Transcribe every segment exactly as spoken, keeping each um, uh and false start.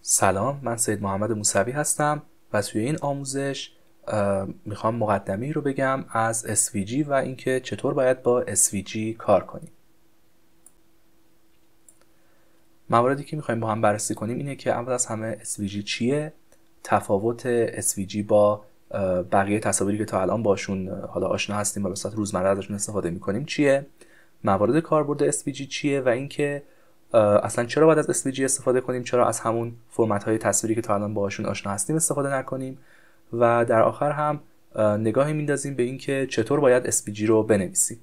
سلام، من سید محمد موسوی هستم و توی این آموزش میخوام مقدمه‌ای رو بگم از اس وی جی و اینکه چطور باید با اس وی جی کار کنیم. مواردی که میخوایم با هم بررسی کنیم اینه که اول از همه اس وی جی چیه، تفاوت اس وی جی با بقیه تصاویری که تا الان باشون حالا آشنا هستیم و به صورت روزمره ازشون استفاده میکنیم چیه، موارد کاربرد اس وی جی چیه و اینکه اصلا چرا باید از اس وی جی استفاده کنیم، چرا از همون فرمت های تصویری که تا الان باهاشون آشنا هستیم استفاده نکنیم و در آخر هم نگاهی میندازیم به اینکه چطور باید اس وی جی رو بنویسیم.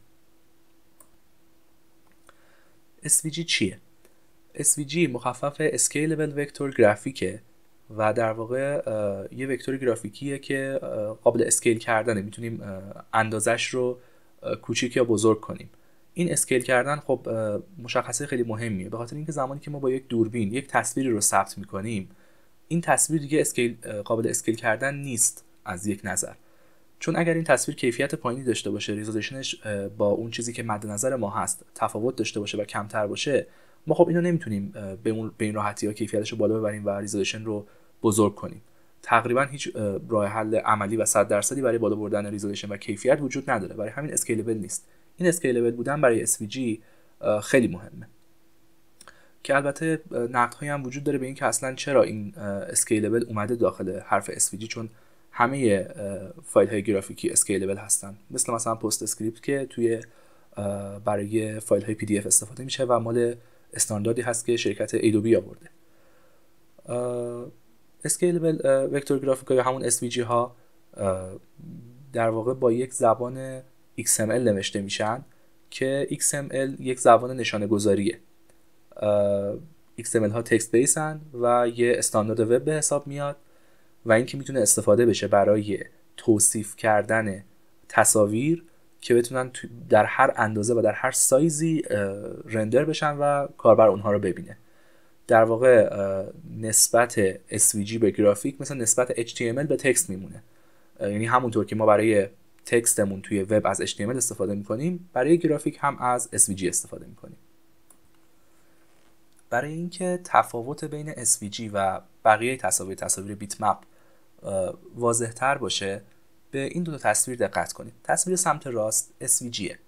اس وی جی چیه؟ اس وی جی مخفف Scalable Vector Graphicه و در واقع یه وکتور گرافیکیه که قابل اسکیل کردنه، میتونیم اندازش رو کوچیک یا بزرگ کنیم. این اسکیل کردن خب مشخصه خیلی مهمیه، به خاطر اینکه زمانی که ما با یک دوربین یک تصویری رو ثبت میکنیم، این تصویر دیگه اسکیل قابل اسکیل کردن نیست از یک نظر، چون اگر این تصویر کیفیت پایینی داشته باشه، ریزولوشنش با اون چیزی که مد نظر ما هست تفاوت داشته باشه و کمتر باشه، ما خب اینو نمیتونیم به اون به این راحتی ها کیفیتش رو بالا ببریم و ریزولوشن رو بزرگ کنیم. تقریبا هیچ راه حل عملی و صد درصدی برای بالا بردن ریزولوشن و کیفیت وجود نداره، برای همین اسکیلبل نیست. این اسکیلبل بودن برای اس وی جی خیلی مهمه که البته نقدهایی هم وجود داره به این که اصلا چرا این اسکیلبل اومده داخل حرف اس وی جی، چون همه فایل های گرافیکی اسکیلبل هستن، مثل مثلا پست اسکریپت که توی برای فایل های پی دی اف استفاده میشه و مال استانداردی هست که شرکت ایدوبی آورده. اسکیلبل وکتور گرافیک یا همون اس وی جی ها در واقع با یک زبان ایکس ام ال نوشته میشن که ایکس ام ال یک زبان نشانه گذاریه. ایکس ام ال ها تکست بیسن و یه استاندارد وب به حساب میاد و این که میتونه استفاده بشه برای توصیف کردن تصاویر که بتونن در هر اندازه و در هر سایزی رندر بشن و کاربر اونها رو ببینه. در واقع نسبت اس وی جی به گرافیک مثل نسبت اچ تی ام ال به تکست میمونه، یعنی همونطور که ما برای تکستمون توی وب از اچ تی ام ال استفاده میکنیم، برای گرافیک هم از اس وی جی استفاده میکنیم. برای اینکه تفاوت بین اس وی جی و بقیه تصاویر تصاویر بیت مپ واضح تر باشه، به این دو تا تصویر دقت کنید. تصویر سمت راست اس وی جیه.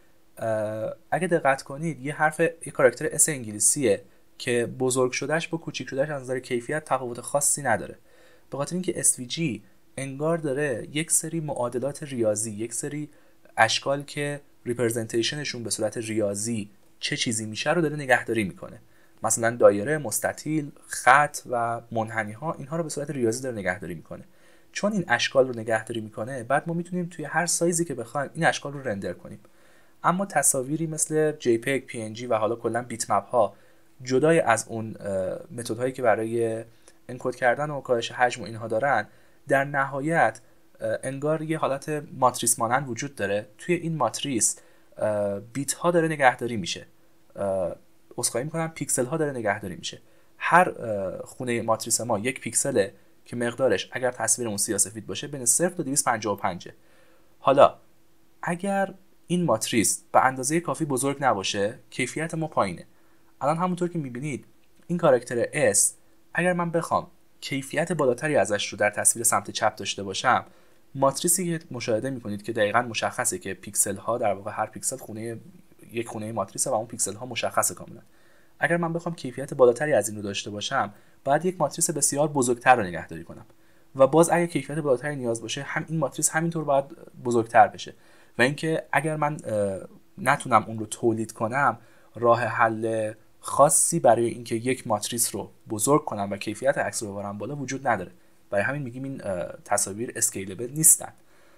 اگه دقت کنید یه حرف یه کاراکتر اس انگلیسیه که بزرگ شدهش با کوچیک شدهش از نظر کیفیت تفاوت خاصی نداره، به خاطر اینکه اس وی جی انگار داره یک سری معادلات ریاضی، یک سری اشکال که ریپرزنتیشنشون به صورت ریاضی چه چیزی میشه رو داره نگهداری میکنه. مثلا دایره، مستطیل، خط و منحنی ها، اینها رو به صورت ریاضی داره نگهداری میکنه. چون این اشکال رو نگهداری میکنه، بعد ما میتونیم توی هر سایزی که بخوایم این اشکال رو رندر کنیم. اما تصاویری مثل جی پی جی، پی ان جی و حالا کلا بیت مپ ها جدای از اون متدهایی که برای انکد کردن و کاهش حجم و اینها دارن، در نهایت انگار یه حالت ماتریس مانند وجود داره. توی این ماتریس بیت ها داره نگهداری میشه، اسخای میکنم پیکسل ها داره نگهداری میشه. هر خونه ماتریس ما یک پیکسله که مقدارش اگر تصویرمون سیاه‌سفید باشه بین صفر تا دویست و پنجاه و پنج. حالا اگر این ماتریس به اندازه کافی بزرگ نباشه، کیفیت ما پایینه. الان همونطور که میبینید این کاراکتر S، اگر من بخوام کیفیت بالاتری ازش رو در تصویر سمت چپ داشته باشم، ماتریسی که مشاهده میکنید که دقیقاً مشخصه که پیکسل ها در واقع هر پیکسل خونه یک خونه ماتریسه و اون پیکسل ها مشخصه کاملا. اگر من بخوام کیفیت بالاتری از این رو داشته باشم، باید یک ماتریس بسیار بزرگتر رو نگهداری کنم و باز اگر کیفیت بالاتری نیاز باشه، هم این ماتریس همینطور باید بزرگتر بشه. و اینکه اگر من نتونم اون رو تولید کنم، راه حل خاصی برای اینکه یک ماتریس رو بزرگ کنم و کیفیت عکس رو ببرم بالا وجود نداره. برای همین میگیم این تصاویر اسکیلبل نیستن.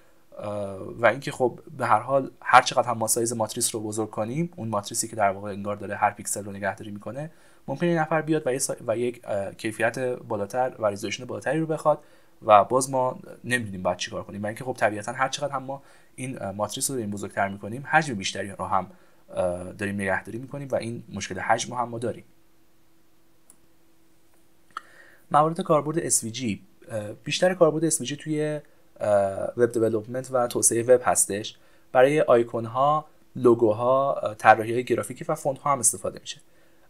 و اینکه خب به هر حال هر چقدر هم ما سایز ماتریس رو بزرگ کنیم، اون ماتریسی که در واقع انگار داره هر پیکسل رو نگهداری میکنه، ممکنه یه نفر بیاد و, سا... و یک کیفیت بالاتر و ریزولوشن بالاتری رو بخواد و باز ما نمیدونیم باید چیکار کنیم. و اینکه خب طبیعتا هر چقدر هم ما این ماتریس رو داریم بزرگتر میکنیم، حجم بیشتری رو هم داریم نگهداری میکنیم و این مشکل حجم هم ما داریم. موارد کاربرد اس وی جی، بیشتر کاربرد اس وی جی توی وب دیولپمنت و توسعه وب هستش. برای آیکون ها، لوگوها، طراحی های گرافیکی و فونت ها هم استفاده میشه.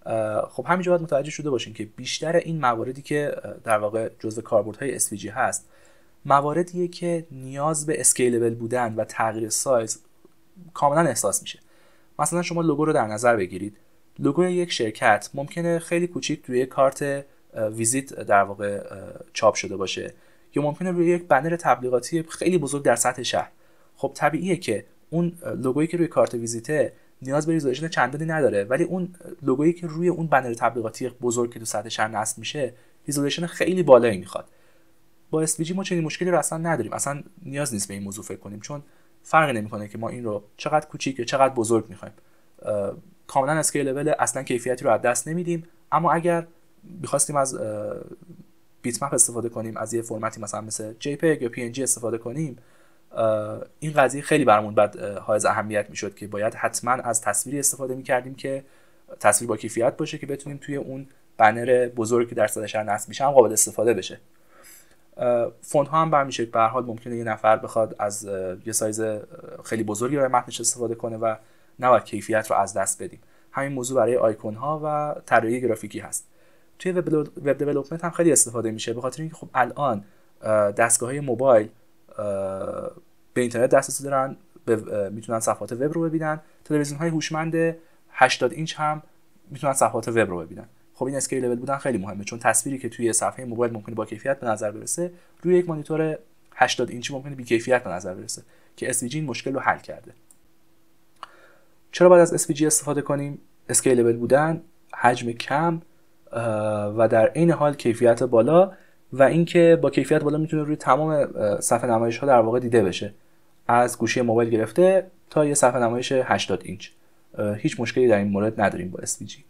خب همینجا باید متوجه شده باشین که بیشتر این مواردی که در واقع جزو کاربردهای اس وی جی هست مواردیه که نیاز به اسکیلبل بودن و تغییر سایز کاملا احساس میشه. مثلا شما لوگو رو در نظر بگیرید. لوگو یک شرکت ممکنه خیلی کوچیک توی کارت ویزیت در واقع چاپ شده باشه یا ممکنه روی یک بنر تبلیغاتی خیلی بزرگ در سطح شهر. خب طبیعیه که اون لوگویی که روی کارت ویزیته نیاز به ریزولوشن چندانی نداره، ولی اون لوگویی که روی اون بنر تبلیغاتی بزرگ که تو سطح شهر نصب میشه ریزولوشن خیلی بالایی میخواد. با اس وی جی ما چنین مشکلی رو اصلا نداریم، اصلا نیاز نیست به این موضوع فکر کنیم، چون فرقی نمیکنه که ما این رو چقدر کوچیک یا چقدر بزرگ میخوایم. کاملا اسکیلبل، اصلا کیفیتی رو از دست نمیدیم. اما اگر می‌خواستیم از بیت مپ استفاده کنیم، از یه فرمتی مثلا مثل جی پی یا پی ان جی استفاده کنیم، این قضیه خیلی برامون بعد حائز اهمیت میشد که باید حتما از تصویری استفاده میکردیم که تصویر با کیفیت باشه که بتونیم توی اون بنر بزرگی که در سطح شهر نصب میشه هم قابل استفاده بشه. فونت ها هم برمیشه به هر حال ممکنه یه نفر بخواد از یه سایز خیلی بزرگی برای متنش استفاده کنه و نباید کیفیت رو از دست بدیم. همین موضوع برای آیکون ها و طراحی گرافیکی هست. توی وب دیولپمنت هم خیلی استفاده میشه، به خاطر اینکه خب الان دستگاه‌های موبایل به اینترنت دسترسی دارن، میتونن صفحات وب رو ببینن. تلویزیون‌های هوشمند هشتاد اینچ هم میتونن صفحات وب رو ببینن. خب این اسکیلبل بودن خیلی مهمه، چون تصویری که توی صفحه موبایل ممکنه با کیفیت به نظر برسه، روی یک مانیتور هشتاد اینچی ممکنه بی کیفیت به نظر برسه، که اس وی جی این مشکل رو حل کرده. چرا باید از اس وی جی استفاده کنیم؟ اسکیلبل بودن، حجم کم و در عین حال کیفیت بالا، و اینکه با کیفیت بالا میتونه روی تمام صفحه نمایش ها در واقع دیده بشه، از گوشی موبایل گرفته تا یه صفحه نمایش هشتاد اینچ. هیچ مشکلی در این مورد نداریم با اس وی جی.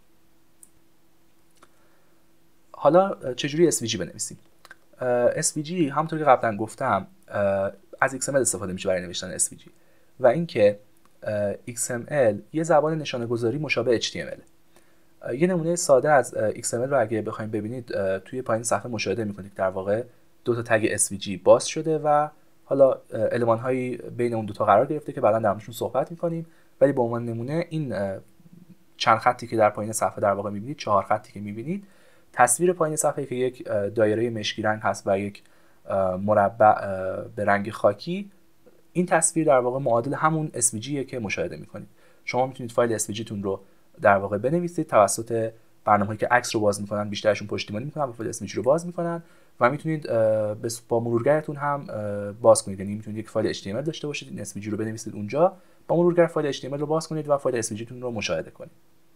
حالا چجوری اس وی جی بنویسیم؟ اس وی جی همونطور که قبلا گفتم از ایکس ام ال استفاده میشه برای نوشتن اس وی جی، و اینکه ایکس ام ال یه زبان نشانه گذاری مشابه اچ تی ام ال. یه نمونه ساده از ایکس ام ال رو اگه بخوایم ببینید، توی پایین صفحه مشاهده میکنید در واقع دو تا تگ اس وی جی باز شده و حالا المان هایی بین اون دو تا قرار گرفته که بعدا در موردشون صحبت میکنیم. ولی به عنوان نمونه این چند خطی که در پایین صفحه در واقع میبینید، چهار خطی که میبینید، تصویر پایین صفحه که یک دایره مشکی رنگ هست و یک مربع به رنگ خاکی، این تصویر در واقع معادل همون اس وی جیه که مشاهده میکنید. شما میتونید فایل اس وی جی تون رو در واقع بنویسید توسط برنامه‌هایی که عکس رو باز میکنن، بیشترشون پشتیبانی میکنن و فایل اس وی جی رو باز میکنن، و میتونید با مرورگرتون هم باز کنید. یعنی میتونید یک فایل اچ تی ام ال داشته باشید، این اس وی جی رو بنویسید اونجا، با مرورگر فایل اچ تی ام ال رو باز کنید و فایل اس وی جی تون رو مشاهده کنید.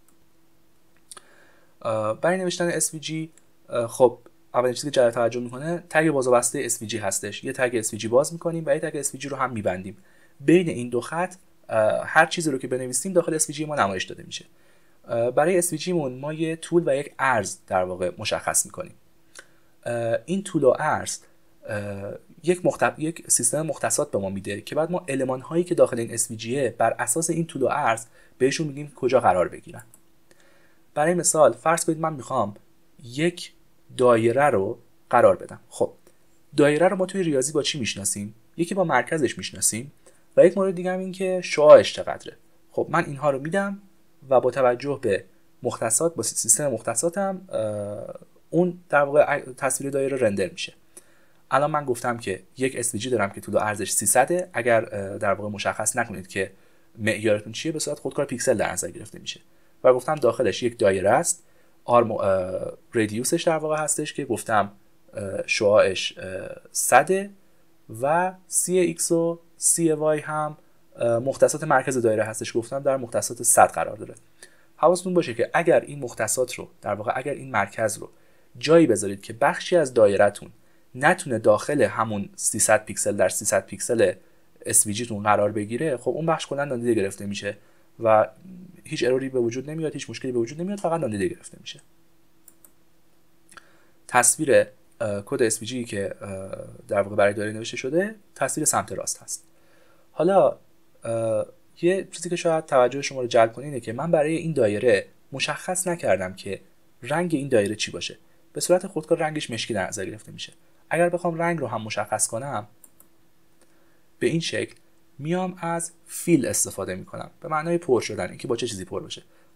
برای نوشتن اس وی جی خب اولین چیزی که جلب توجه میکنه تگ باز و بسته اس وی جی هستش. یه تگ اس وی جی باز میکنیم و یه تگ اس وی جی رو هم میبندیم. بین این دو خط هر چیزی رو که بنویسیم داخل اس وی جی ما نمایش داده میشه. برای اس وی جی مون ما یه طول و یک عرض در واقع مشخص میکنیم. این طول و عرض یک مخت... یک سیستم مختصات به ما میده که بعد ما المان هایی که داخل این اس وی جی بر اساس این طول و عرض بهشون میگیم کجا قرار بگیرن. برای مثال فرض کنید من میخوام یک دایره رو قرار بدم. خب دایره رو ما توی ریاضی با چی میشناسیم؟ یکی با مرکزش میشناسیم و یک مورد دیگه هم این که شعاعش چقدره. خب من اینها رو میدم و با توجه به مختصات، با سیستم مختصاتم اون در واقع تصویر دایره رندر میشه. الان من گفتم که یک اس وی جی دارم که طول و عرضش سیصد. اگر در واقع مشخص نکنید که معیارتون چیه، به صورت خودکار پیکسل در نظر گرفته میشه. و گفتم داخلش یک دایره است، آرم ردیوسش در واقع هستش که گفتم شعاعش صد و سی ایکس و سی وای هم مختصات مرکز دایره هستش، گفتم در مختصات صد قرار داره. حواستون باشه که اگر این مختصات رو در واقع اگر این مرکز رو جایی بذارید که بخشی از دایره‌تون نتونه داخل همون سیصد پیکسل در سیصد پیکسل اس وی جی تون قرار بگیره، خب اون بخش کلا نادیده گرفته میشه و هیچ اروری به وجود نمیاد، هیچ مشکلی به وجود نمیاد، فقط نادیده گرفته میشه. تصویر کد اس وی جی که در واقع برای دایره نوشته شده تصویر سمت راست هست. حالا یه چیزی که شاید توجه شما رو جلب کنه اینه که من برای این دایره مشخص نکردم که رنگ این دایره چی باشه. به صورت خودکار رنگش مشکی در نظر گرفته میشه. اگر بخوام رنگ رو هم مشخص کنم، به این شکل میام از فیل استفاده میکنم، به معنای پر شدن، اینکه با چه چیزی پر بشه.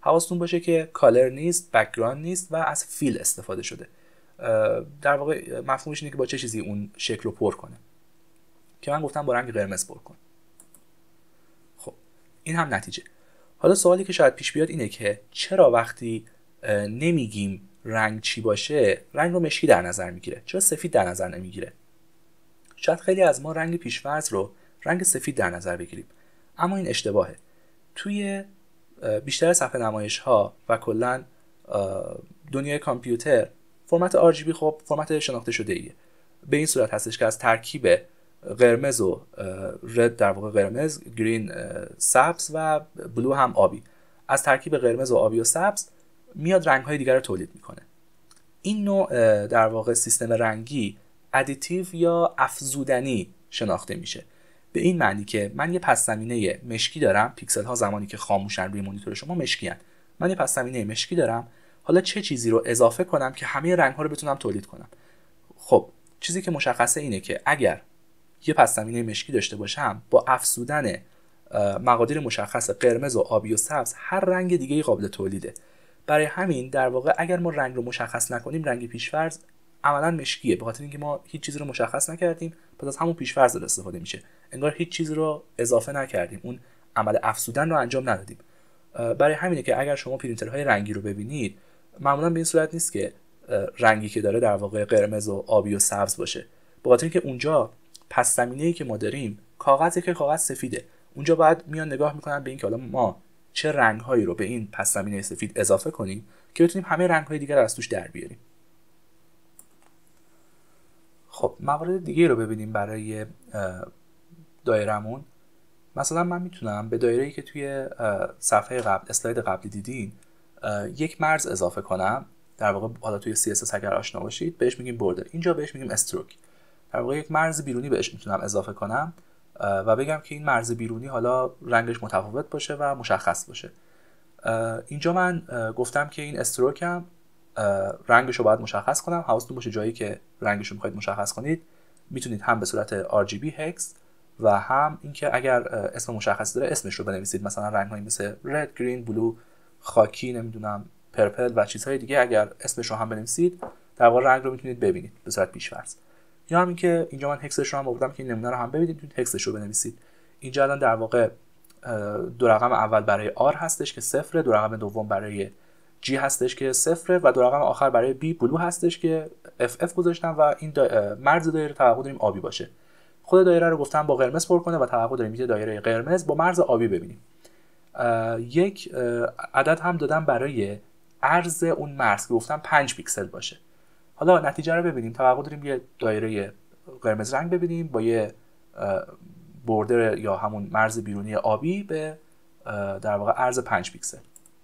حواستون باشه که کالر نیست، بک‌گراند نیست و از فیل استفاده شده. در واقع مفهومش اینه که با چه چیزی اون شکل رو پر کنه، که من گفتم با رنگ قرمز پر کن. خب این هم نتیجه. حالا سوالی که شاید پیش بیاد اینه که چرا وقتی نمیگیم رنگ چی باشه رنگ رو مشکی در نظر میگیره، چرا سفید در نظر نمیگیره؟ شاید خیلی از ما رنگ پیش‌فرض رو رنگ سفید در نظر بگیریم، اما این اشتباهه. توی بیشتر صفحه نمایش ها و کلا دنیای کامپیوتر فرمت آر جی بی خب فرمت شناخته شده ایه. به این صورت هستش که از ترکیب قرمز و رد، در واقع قرمز، گرین سبز و بلو هم آبی، از ترکیب قرمز و آبی و سبز میاد رنگ‌های دیگر رو تولید میکنه. این نوع در واقع سیستم رنگی ادیتیو یا افزودنی شناخته میشه، به این معنی که من یه پس زمینه مشکی دارم، پیکسل ها زمانی که خاموشن روی مانیتور شما مشکی هن. من یه پس زمینه مشکی دارم، حالا چه چیزی رو اضافه کنم که همه رنگ ها رو بتونم تولید کنم؟ خب چیزی که مشخصه اینه که اگر یه پس زمینه مشکی داشته باشم، با افزودن مقادیر مشخص قرمز و آبی و سبز هر رنگ دیگه‌ای قابل تولیده. برای همین در واقع اگر ما رنگ رو مشخص نکنیم رنگ پیش‌فرض عملاً مشکیه، به خاطر اینکه ما هیچ چیزی رو مشخص نکردیم، پس از همون پیش‌فرض استفاده میشه، انگار هیچ چیزی رو اضافه نکردیم، اون عمل افزودن رو انجام ندادیم. برای همینه که اگر شما پرینترهای رنگی رو ببینید معمولاً به این صورت نیست که رنگی که داره در واقع قرمز و آبی و سبز باشه، به خاطر اینکه اونجا پس زمینه‌ای که ما داریم کاغذی که کاغذ سفیده. اونجا باید میان نگاه میکنن به اینکه حالا ما چه رنگ‌هایی رو به این پس زمینه سفید اضافه کنیم که بتونیم همه رنگ‌های دیگر رو از توش در بیاریم. خب موارد دیگه رو ببینیم برای دایرمون. مثلا من میتونم به دایره‌ای که توی صفحه قبل اسلاید قبلی دیدین یک مرز اضافه کنم. در واقع حالا توی سی اس اس اگر آشنا باشید بهش میگیم بوردر، اینجا بهش میگیم استروک. در واقع یک مرز بیرونی بهش میتونم اضافه کنم و بگم که این مرز بیرونی حالا رنگش متفاوت باشه و مشخص باشه. اینجا من گفتم که این استروکم رنگش رو باید مشخص کنم. حواستون باشه جایی که رنگش رو میخواید مشخص کنید میتونید هم به صورت آر جی بی هکس و هم اینکه اگر اسم مشخصی داره اسمش رو بنویسید، مثلا رنگ‌هایی مثل رد، گرین، بلو، خاکی، نمیدونم پرپل و چیزهای دیگه اگر اسمش رو هم بنویسید در واقع رنگ رو میتونید ببینید به صورت پیش‌فرض. یا هم اینکه اینجا من هکسش رو هم آوردم که این نمونه رو هم ببینید، میتونید هکسش رو بنویسید. اینجا الان در واقع دو رقم اول برای آر هستش که صفره، دو رقم دوم برای جی هستش که صفره و دو رقم آخر برای بی بلو هستش که اف اف گذاشتم و این دا... مرز دایره توقع داریم آبی باشه. خود دایره رو گفتم با قرمز پر کنه و توقع داریم یه دایره قرمز با مرز آبی ببینیم. یک عدد هم دادم برای عرض اون مرز که گفتم پنج پیکسل باشه. حالا نتیجه رو ببینیم. توقع داریم یه دایره قرمز رنگ ببینیم با یه بوردر یا همون مرز بیرونی آبی به در واقع عرض پنج پیکسل.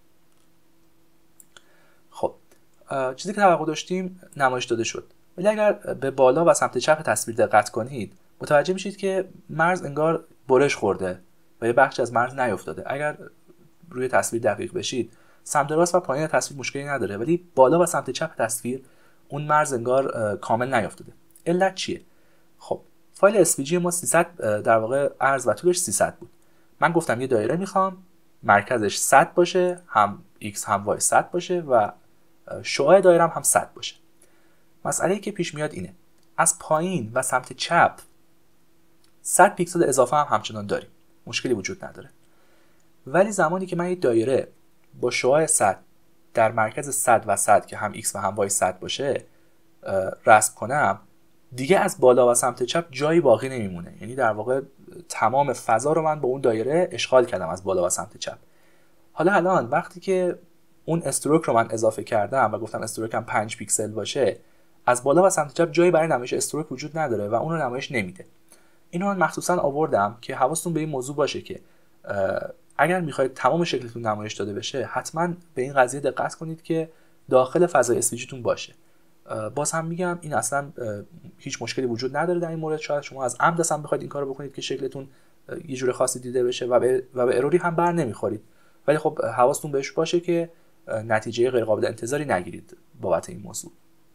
خب چیزی که توقع داشتیم نمایش داده شد، ولی اگر به بالا و سمت چپ تصویر دقت کنید متوجه میشید که مرز انگار برش خورده و یه بخشی از مرز نیافتاده. اگر روی تصویر دقیق بشید سمت راست و پایین تصویر مشکلی نداره، ولی بالا و سمت چپ تصویر اون مرز انگار کامل نیافتاده. علت چیه؟ خب فایل اس وی جی ما سیصد در واقع عرض و طولش سیصد بود. من گفتم یه دایره میخوام مرکزش صد باشه، هم x هم y صد باشه و شعاع دایرم هم صد باشه. مسئله‌ای که پیش میاد اینه از پایین و سمت چپ صد پیکسل اضافه هم همچنان داریم، مشکلی وجود نداره. ولی زمانی که من یه دایره با شعاع صد در مرکز صد و صد که هم x و هم y صد باشه رسم کنم، دیگه از بالا و سمت چپ جایی باقی نمیمونه. یعنی در واقع تمام فضا رو من با اون دایره اشغال کردم از بالا و سمت چپ. حالا الان وقتی که اون استروک رو من اضافه کردم و گفتم استروکم پنج پیکسل باشه، از بالا و سمت چپ جایی برای نمایش استروک وجود نداره و اون رو نمایش نمیده. اینو من مخصوصا آوردم که حواستون به این موضوع باشه که اگر میخواید تمام شکلتون نمایش داده بشه حتما به این قضیه دقت کنید که داخل فضای اس وی جی تون باشه. باز هم میگم این اصلا هیچ مشکلی وجود نداره در این مورد. شاید شما از عمد اصلا بخواید این کارو بکنید که شکلتون یه جور خاصی دیده بشه و به و به اروری هم بر نمیخورید، ولی خب حواستون بهش باشه که نتیجه غیر قابل انتظاری نگیرید بابت این موضوع.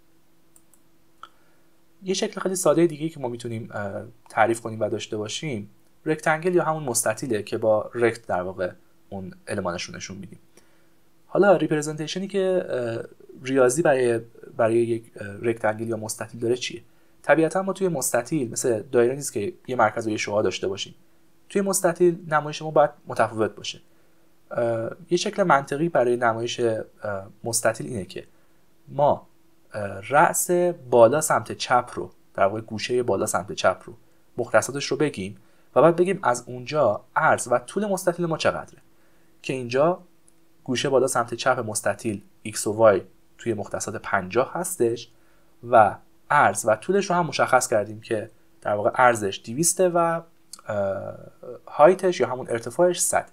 یه شکل خیلی ساده دیگه که ما میتونیم تعریف کنیم و داشته باشیم رکتانگل یا همون مستطیله که با رکت در واقع اون المانش رو نشون میدیم. حالا ریپرزنتیشنی که ریاضی برای برای یک رکتانگل یا مستطیل داره چیه؟ طبیعتا ما توی مستطیل مثل دایره نیست که یه مرکز و یه شعاع داشته باشیم. توی مستطیل نمایش ما باید متفاوت باشه. یه شکل منطقی برای نمایش مستطیل اینه که ما رأس بالا سمت چپ رو، در واقع گوشه بالا سمت چپ رو، مختصاتش رو بگیم و بعد بگیم از اونجا عرض و طول مستطیل ما چقدره، که اینجا گوشه بالا سمت چپ مستطیل x و y توی مختصات پنجاه هستش و عرض و طولش رو هم مشخص کردیم که در واقع عرضش دویست و هایتش یا همون ارتفاعش صد.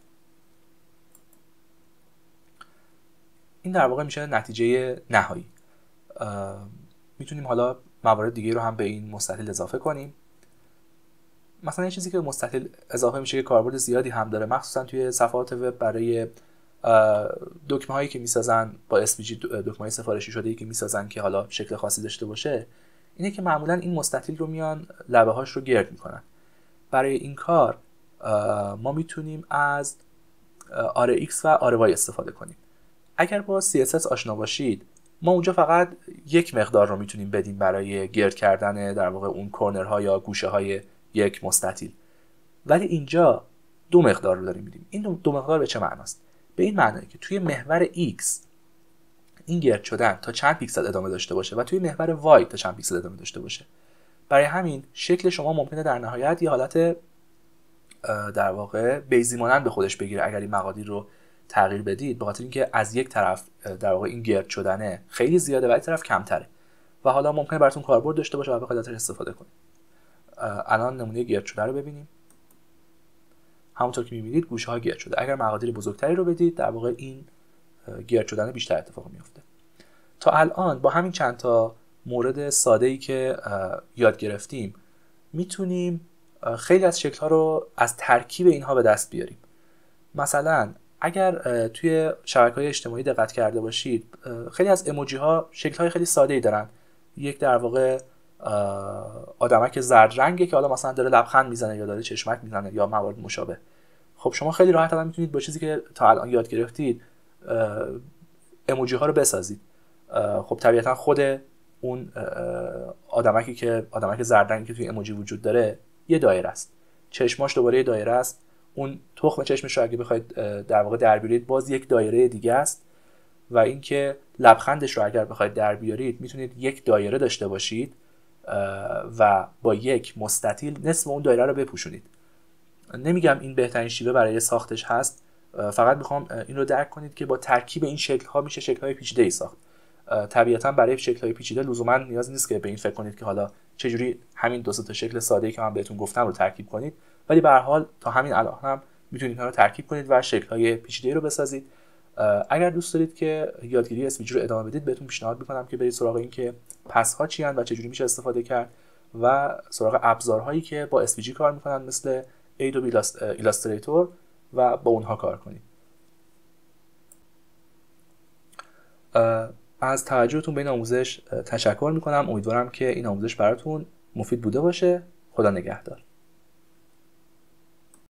این در واقع میشه نتیجه نهایی. میتونیم حالا موارد دیگه رو هم به این مستطیل اضافه کنیم. مثلا یه چیزی که مستطیل اضافه میشه که کاربرد زیادی هم داره، مخصوصا توی صفحات وب برای دکمه هایی که میسازن با اس وی جی، دکمه های سفارشی شده ای که میسازن که حالا شکل خاصی داشته باشه، اینه که معمولا این مستطیل رو میان لبه هاش رو گرد میکنن. برای این کار ما میتونیم از آر ایکس و آر وای استفاده کنیم. اگر با سی اس اس آشنا باشید، ما اونجا فقط یک مقدار رو میتونیم بدیم برای گرد کردن در واقع اون کورنرها یا گوشه های یک مستطیل، ولی اینجا دو مقدار رو داریم میدیم. این دو مقدار به چه معناست؟ به این معنی که توی محور x این گرد شدن تا چند پیکسل ادامه داشته باشه و توی محور y تا چند پیکسل ادامه داشته باشه. برای همین شکل شما ممکنه در نهایت یه حالت در واقع بیضی مانند به خودش بگیره اگر این مقادیر رو تغییر بدید، به خاطر اینکه از یک طرف در واقع این گرد شدنه خیلی زیاده و یک طرف کمتره و حالا ممکنه براتون کاربرد داشته باشه و بخواید ازش استفاده کنید. الان نمونه گرد شده رو ببینیم. همونطور که می‌بینید گوشه ها گرد شده. اگر مقادیر بزرگتری رو بدید، در واقع این گرد شدن بیشتر اتفاق میفته. تا الان با همین چند تا مورد ساده‌ای که یاد گرفتیم میتونیم خیلی از شکل‌ها رو از ترکیب اینها به دست بیاریم. مثلا اگر توی شبکه‌های اجتماعی دقت کرده باشید، خیلی از ایموجی ها شکل‌های خیلی ساده‌ای دارن. یک در واقع آدمک زرد رنگه که حالا مثلا داره لبخند میزنه یا داره چشمک میزنه یا موارد مشابه. خب شما خیلی راحت الان میتونید با چیزی که تا الان یاد گرفتید ایموجی ها رو بسازید. خب طبیعتا خود اون آدمکی که آدمک زرد رنگی که توی ایموجی وجود داره یه دایره است. چشماش دوباره یه دایره است. اون تخم چشمش رو اگه بخواید در واقع در بیارید باز یک دایره دیگه است. و اینکه لبخندش رو اگر بخواید در بیارید میتونید یک دایره داشته باشید و با یک مستطیل نصف اون دایره رو بپوشونید. نمیگم این بهترین شیوه برای ساختش هست، فقط میخوام این رو درک کنید که با ترکیب این شکل ها میشه شکل های پیچیده ای ساخت. طبیعتا برای شکل های پیچیده لزوما نیاز نیست که به این فکر کنید که حالا چجوری همین دو تا شکل ساده ای که من بهتون گفتم رو ترکیب کنید، ولی به هر حال تا همین الان هم میتونید اینا رو ترکیب کنید و شکل های پیچیده ای رو بسازید. اگر دوست دارید که یادگیری اس وی جی رو ادامه بدید، بهتون پیشنهاد میکنم که برید سراغ این که پس ها چی هستند و چجوری میشه استفاده کرد و سراغ ابزارهایی که با اس وی جی کار میکنن مثل ایدوبی ایلاستریتور و با اونها کار کنید. از توجهتون به این آموزش تشکر میکنم. امیدوارم که این آموزش براتون مفید بوده باشه. خدا نگهدار.